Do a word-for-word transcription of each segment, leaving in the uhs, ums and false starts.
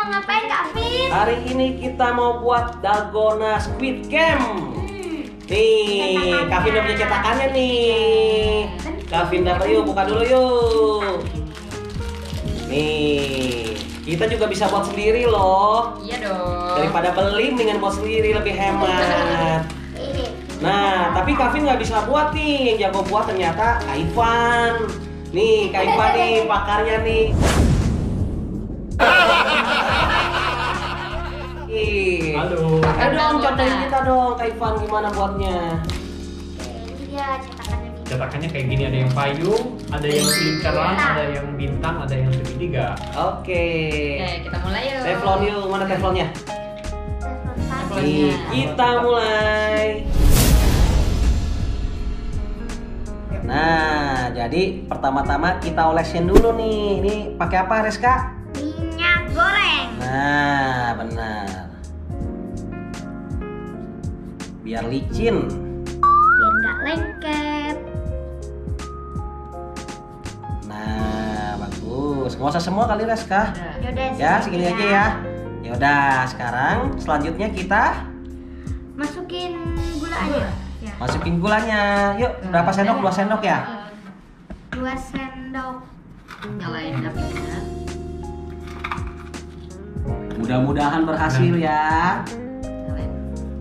mau ngapain Kak Vin? Hari ini kita mau buat dalgona squid game. Nih, Kak Vin udah punya cetakannya nih. Kak Vin dapat, yuk buka dulu yuk. Nih, kita juga bisa buat sendiri loh. Iya dong. Daripada beli, mendingan buat sendiri lebih hemat. Nah, tapi Kak Vin nggak bisa buat nih. Yang jago buat ternyata Kak Ivan. Nih, Kak Ivan nih pakarnya nih. Halo. Ayo dong, contohin kita dong, Kak Ivan gimana buatnya? Iya, cetakannya nih. Cetakannya kayak gini, ada yang payung, ada yang lingkaran, ada yang bintang, ada yang segitiga. Oke. Oke, kita mulai yuk. Teflon yuk, mana teflonnya? Teflon Nih, satu. kita mulai. Nah, jadi pertama-tama kita olesin dulu nih. Ini pakai apa, Reska? Minyak goreng. Nah, benar. Biar licin. Biar nggak lengket. Nah, bagus. Nggak usah semua kali, Reska. Yaudah, Ya, segini segini aja ya. Ya udah, sekarang selanjutnya kita Masukin gula aja. Ya. masukin gulanya. Yuk, berapa sendok? Dua sendok ya? Dua sendok. Nyalain apinya. Mudah-mudahan berhasil ya. Nyalain.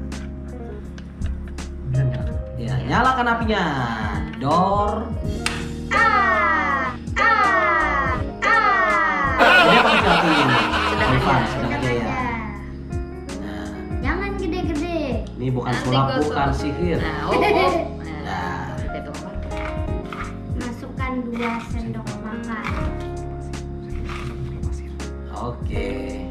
Bisa nyala. Ya, nyalakan apinya. Dor. Ah, ah, ah. Ini apa dilakuin? Sedang Ivan, aja. sedang aja ya. Aja. Nah, Jangan gede-gede. ini bukan Nanti sulap, gosok. bukan sihir. Nah, oh, oh. Nah. Nah, itu apa? Masukkan dua sendok makan. Oke.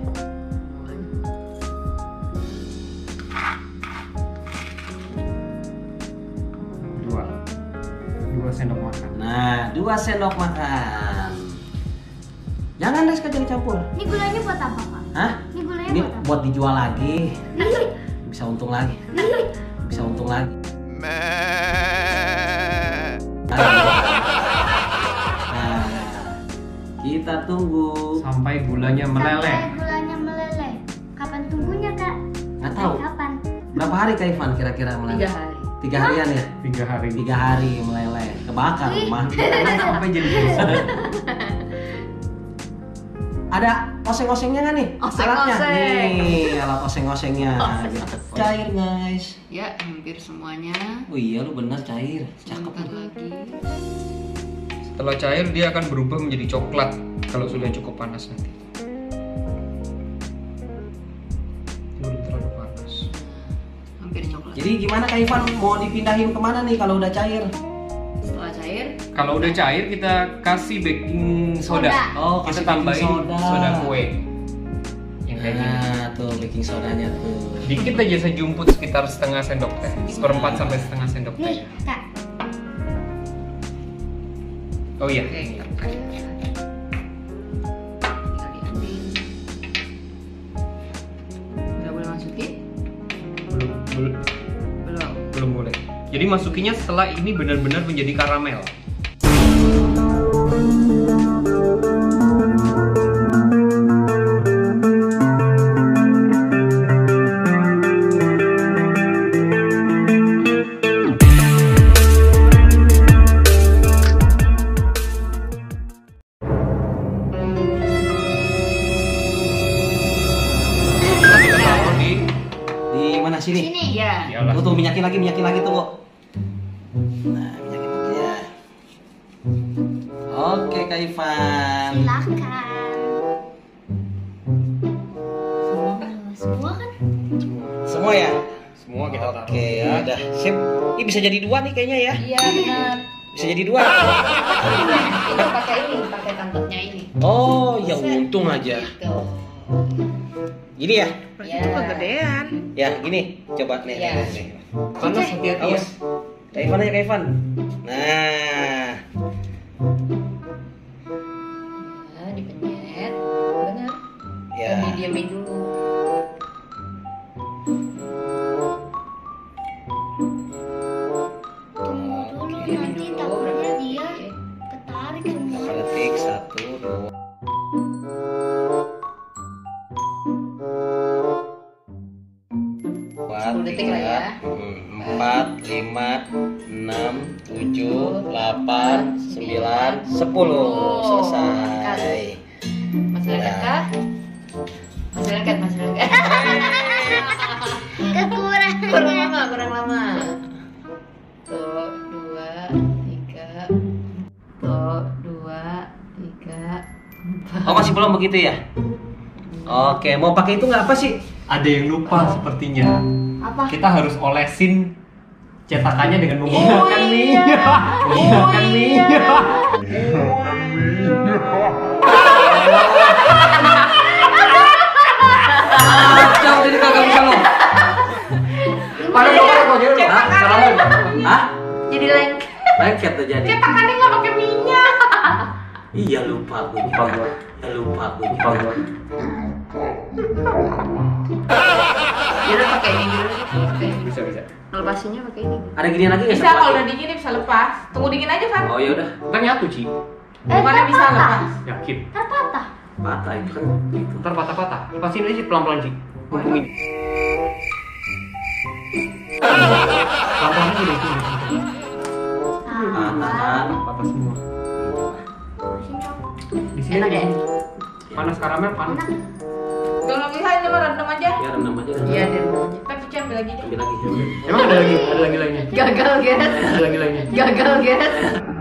Dua. Dua sendok makan. Nah, dua sendok makan. Jangan Reska, jangan campur. Ini gulanya buat apa, Pak? Hah? Ini gulanya Ini buat apa? buat dijual lagi. Bisa untung lagi. Bisa untung lagi. Nah, kita tunggu. Sampai gulanya meleleh. Sampai gulanya meleleh. Kapan tunggunya, Kak? Nggak tahu. Sampai kapan? Berapa hari Kak Ivan kira-kira Tiga meleleh? hari. Tiga harian ya? Tiga hari. Tiga hari meleleh. Kebakar rumah. Sampai jadi dosa. Ada oseng-osengnya nggak nih? Oseng-oseng. Alatnya? Nih, alat oseng-osengnya. Oseng-oseng. Cair guys. Ya, hampir semuanya. Oh iya, lu bener cair. Cakep. Sebentar lagi. Setelah cair dia akan berubah menjadi coklat kalau sudah cukup panas nanti. Dia belum terlalu panas. Hampir coklat. Jadi gimana Kak Ivan, mau dipindahin kemana nih kalau udah cair? Setelah cair, Kalau udah cair kita kasih baking soda. Soda. Oh, Kita kasih tambahin baking soda. soda kue. Yang kayak gini. Nah, tuh baking sodanya tuh. Dikit aja sejumput sekitar setengah sendok teh, seperempat sampai setengah sendok teh. Nih, Kak. Oh iya. oke, kita buka. Tinggal diambil. Udah boleh masukin? Belum, belum, Belum. belum boleh. Jadi masukinya setelah ini benar-benar menjadi karamel. Taruh di Di mana sini? Sini. Iya. di alas. Tuh, tuh minyakin lagi, minyakin lagi tuh, kok. Nah, minyakin lagi ya. Oke, Kak Ivan. Silakan. Semua kan? Semua ya? Semua kita taruh. Oke, ya udah. Sip. Ini bisa jadi dua nih kayaknya ya. Iya, benar. Bisa jadi dua. Ini pakai ini, pakai kantotnya ini. Oh, ya untung aja. Gitu. Gini ya? Ya. Itu kegedean. Ya, gini. Coba nih. Iya. nih, nih. Panas hati-hati ya. Awas. Kak Ivan aja, Kak Ivan. Nah. Nah, dipencet. Benar. Ya. Dan didiamin dulu. Tunggu dulu, Oke. nanti takutnya dia ketarik semua. Berapa detik? Satu, dua. puluh detik lah ya. Empat, lima, enam, tujuh, delapan, sembilan, sepuluh. Selesai. Masih lengket kah? Masih lengket, masih lengket. Kekurangan. Kurang lama, kurang lama. Tuh, dua, tiga. Tuh, dua, tiga, empat. Oh masih belum begitu ya? Oke, mau pakai itu nggak apa sih? Ada yang lupa sepertinya. Apa? Kita harus olesin cetakannya dengan Oh, menggunakan iya. minyak. Menggunakan Oh, minyak. Kacau jadi kagak bisa lo. Padahal lo kalau jadi lo, hah? Salah lo, hah? Jadi lengket. Lengket tuh jadi. Cetakannya nggak pakai minyak. Iya lupa gue Lupa juga. gua. Ya lupa gue Lupa juga. gua. Jadi pakai ini dulu. Pakai ini. Bisa bisa. Lepasinnya pakai ini. Ada ginian lagi nggak? Bisa kalau udah dingin bisa lepas. Tunggu dingin aja kan. Oh ya udah. Ntar nyatu Ci. Eh, Bukannya bisa patah. lepas. Yakin. Terpatah. Patah itu kan. Itu. Ntar patah-patah. Lepasin aja pelan-pelan Ci. Mumpung ini. Pelan-pelan aja deh Ci. Patah. Patah semua. Di sini Enak ya? panas karamel panas. Kalau nggak bisa ini mah rendam aja. Ya rendam aja. Iya, dan Kita cuci ambil lagi. Ambil lagi. Emang ada lagi, ada lagi lainnya. gagal guys. Ada lagi lainnya. Gagal guys.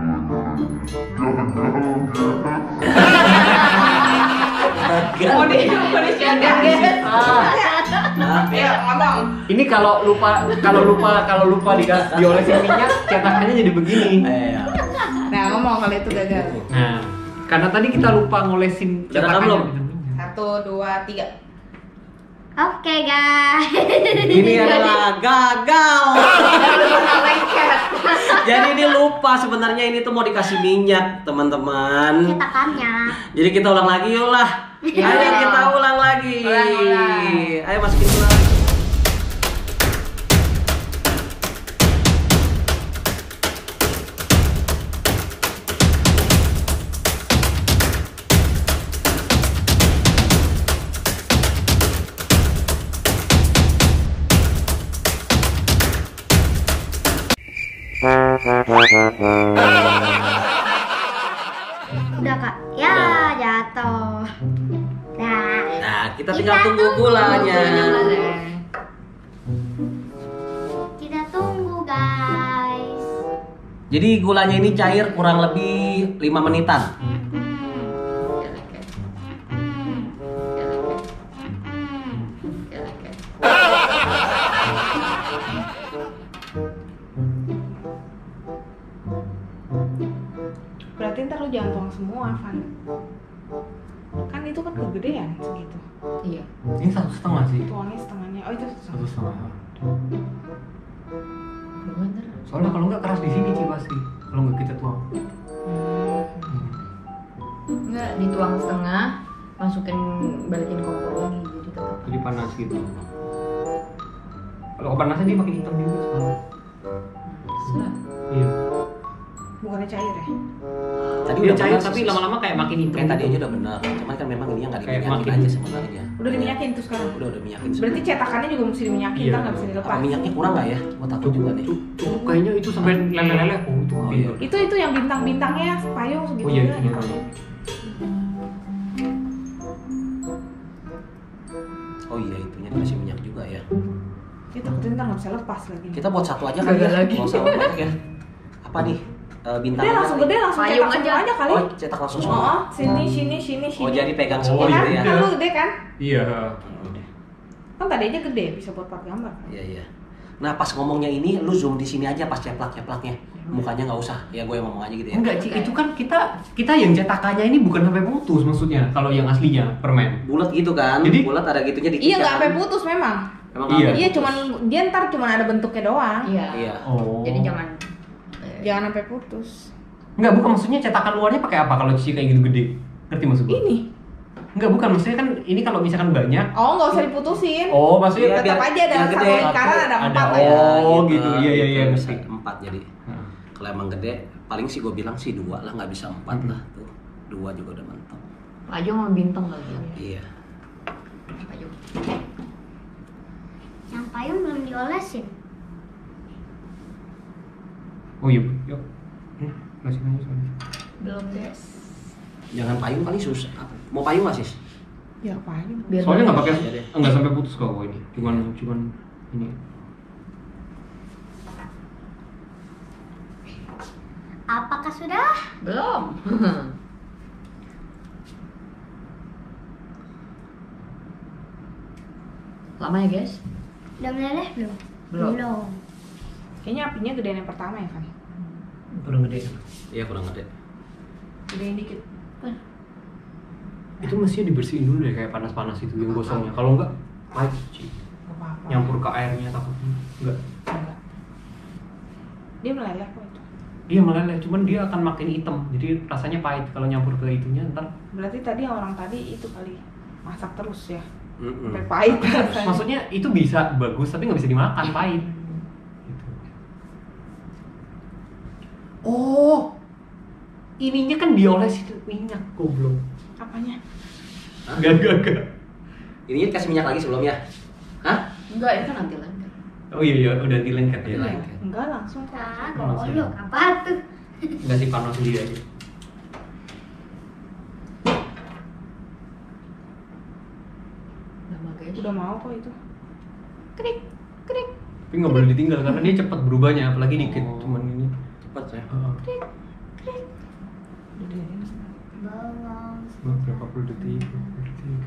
Mau di mau di Gagal guys. Nah, Ya ngomong. Ini kalau lupa kalau lupa kalau lupa dikasih diolesin minyak, cetakannya jadi begini. Eh, Nah ngomong kalau itu gagal. Nah, karena tadi kita lupa ngolesin Udah rekam cetakannya belum? dengan minyak. Satu, dua, tiga. Oke guys. ini adalah gagal. Lengket. Jadi ini lupa sebenarnya ini tuh mau dikasih minyak teman-teman. Cetakannya. Jadi kita ulang lagi yuk lah. Ya. Ayo kita ulang lagi. Ulang, ulang. Ayo masukin ulang. Udah kak. Ya jatuh. Nah. Nah, kita tinggal tunggu gulanya. Kita tunggu guys. Jadi gulanya ini cair kurang lebih lima menitan. Mm-mm. Mm-mm. Berarti ntar lu jangan tuang semua, Van. Kan itu kan kegedean segitu. Iya. Ini satu setengah sih. Tuangnya setengahnya. Oh itu Satu setengah. Bener. Soalnya kalau nggak keras di sini sih pasti. Kalau nggak kita tuang. Enggak, dituang setengah, masukin balikin kompor lagi jadi tetap. Jadi panas gitu. Kalau kepanasnya dia makin hitam juga soalnya. Terserah. Iya. bukannya cair ya? Tadi Udah udah cair benar, tapi sis. lama-lama kayak makin hitam. Kayak tadi aja udah benar. Cuman kan memang ini nggak Kayak diminyakin makin- aja sebenarnya. Udah diminyakin tuh sekarang. Udah udah minyakin. Berarti cetakannya juga mesti diminyakin, Iya. kan nggak bisa dilepas. Apa minyaknya kurang nggak ya? Gua takut juga nih. Cukup kayaknya itu sampai leleh-leleh. Oh, itu Oh, oh, iya. Itu itu yang bintang-bintangnya payung segitu. Oh iya, ya. itu yang kalau. Oh iya itunya dikasih minyak juga ya. Itu takutnya ntar nggak bisa lepas lagi. Kita buat satu aja kali ya. Gagal lagi. Nggak usah banyak ya. Apa nih? Eh, bintang Gede langsung gede langsung Payung cetak semua aja. aja kali. Oh cetak langsung Oh, semua. oh, sini sini sini sini. Oh jadi pegang Oh, semua Iya kan? gitu ya. Kan lu gede kan? Iya. Kan tadi aja gede bisa buat empat gambar. kan? Iya iya. Nah pas ngomongnya ini lu zoom di sini aja pas ceplak-ceplaknya. Mukanya nggak usah. Ya gue yang ngomong aja gitu ya. Enggak, Ci, itu kan kita kita yang cetakannya ini bukan sampai putus maksudnya. Kalau yang aslinya permen. Bulat gitu kan. Jadi- bulat ada gitunya dikit. Iya nggak kan? sampai putus memang. Emang Iya. nggak Iya sampai cuman putus. dia ntar cuman ada bentuknya doang. Iya. Iya. Oh. Jadi jangan. Jangan sampai putus. Enggak, bukan maksudnya cetakan luarnya pakai apa kalau Cici kayak gitu gede? Ngerti maksud gue? Ini. Enggak, bukan maksudnya kan ini kalau misalkan banyak. Oh nggak usah diputusin. Oh, maksudnya Iya, Tetap biar- aja ada biar satu gede. lingkaran ada Ada. empat Oh, lah ya. gitu. Iya, iya, iya, Bisa ngerti. empat jadi. Nah. Kalau emang gede, paling sih gue bilang sih dua lah, nggak bisa empat Hmm. lah tuh. Dua juga udah mentok. Payung sama bintang lagi. Iya. Payung. Yang payung belum diolesin. Oh iya, yuk. Hmm, lesin aja soalnya. Belum guys. Jangan payung kali susah. Mau payung nggak sis? Ya payung. Biar Soalnya nggak pakai, aja deh. nggak sampai putus kok ini. Cuman, cuman ini. Apakah sudah? Belum. Lama ya guys? Udah meleleh belum? Belum. Kayaknya apinya gedean yang pertama ya kan? Kurang gede. Iya kurang gede. Gedein dikit. Itu mestinya dibersihin dulu deh kayak panas-panas itu yang gosongnya. Kalau enggak, pahit Ci. Gak apa-apa. Nyampur ke airnya takutnya. Enggak. Enggak. Dia meleleh kok itu. Iya meleleh, cuman dia akan makin hitam. Jadi rasanya pahit kalau nyampur ke itunya ntar. Berarti tadi yang orang tadi itu kali masak terus ya. Mm-mm. Sampai pahit rasanya. Maksudnya itu bisa bagus tapi nggak bisa dimakan, pahit. Gitu. Oh, ininya kan dioles itu minyak goblok. Apanya? Gak gak gak. Ini kasih minyak lagi sebelumnya. Hah? Enggak, ini kan nanti lagi. Oh iya iya udah dilengket ya. Iya. Enggak langsung kok. Ah, Langsung. goblok apa tuh? Enggak sih panas sendiri aja. Lama guys. Udah mau kok itu. Krik, krik. Tapi nggak boleh ditinggal karena dia cepat berubahnya, apalagi dikit cuman ini. Cepat ya. Uh, Bawang. berapa puluh detik, berapa puluh detik.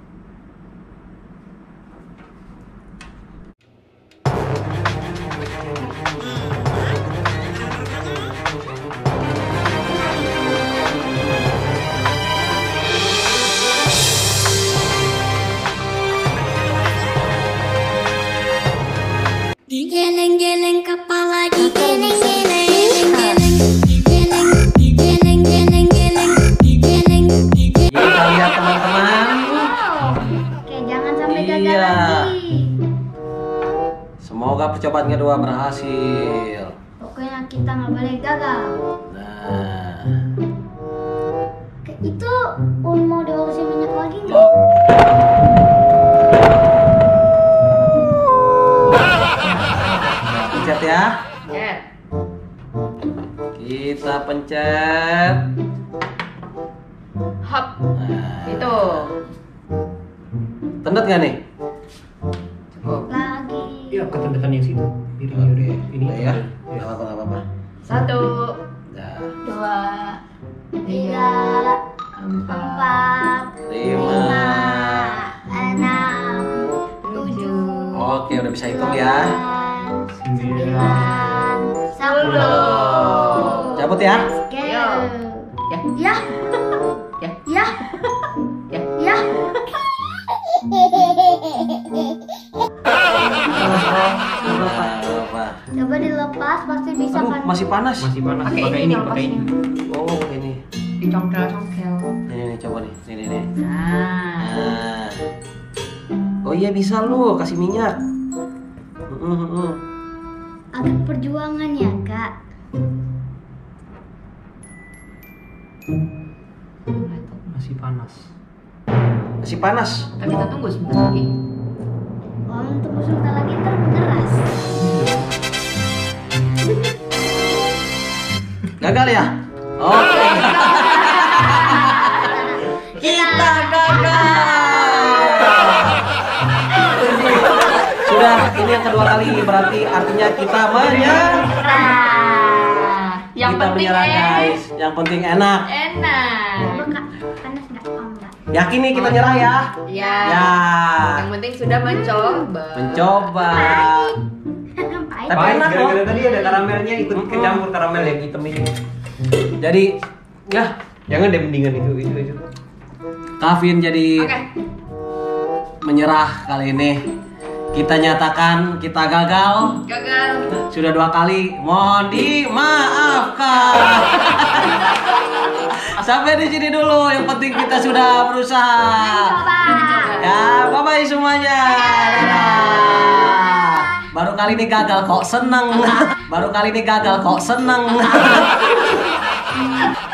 Digeleng-geleng kepala, digeleng-geleng, digeleng, digeleng, digeleng, digeleng, digeleng, digeleng. Kita lihat teman-teman. Oke, jangan sampai gagal Iya. lagi. Semoga percobaan kedua berhasil. Pokoknya kita nggak boleh gagal. Nah. Ke- Itu un mau diolesin minyak lagi nggak? Pencet ya. Ya. Kita pencet. Hop. Nah. Itu. Tendet nggak nih? Cukup. Lagi. Iya, ketendekan yang situ. Piringnya udah ini Udah ya. Iya. Nggak apa-apa, nggak apa-apa. Satu, Nah. dua, Tiga, empat, empat, Lima. lima, enam, tujuh. Oke, udah bisa hitung ya. Sembilan, sepuluh. Cabut ya. Oke. Yo. Ya. Ya. Ya. Ya. Ya. Ya. Apa? Coba dilepas, pasti bisa Aduh, kan? masih panas. Masih panas, Pakai pakai ini ini, pakai ini. lepasnya. Oh, ini. Dicongkel-congkel. Ini nih, coba nih. Nih, nih, nih. Nah. Nah. Oh iya bisa lu kasih minyak. Mm, mm, mm. Agak perjuangan ya, Kak. Masih panas. Masih panas. Tapi kita tunggu sebentar lagi. Oh, untuk sebentar lagi ntar mengeras. Gagal ya? Oke. Kita gagal. Sudah, ini yang kedua kali berarti artinya kita menyerah. Nah, yang Kita penting menyerah, eh, guys. Yang penting enak. enak. Coba, Kak. Panas nggak? Oh, enggak. Yakin nih kita nyerah ya? Ya. Ya. Yang penting sudah mencoba. Mencoba. Pahit. Tapi enak loh. gara-gara tadi ada karamelnya ikut kecampur karamel yang hitam ini. Jadi, ya, Jangan deh mendingan itu itu itu. Kavin jadi Oke. menyerah kali ini. Kita nyatakan kita gagal. Gagal. Sudah dua kali, mohon dimaafkan. Sampai di sini dulu. Yang penting kita sudah berusaha. Ya, bye bye semuanya. Dadah. Baru kali ini gagal kok seneng. Baru kali ini gagal kok seneng.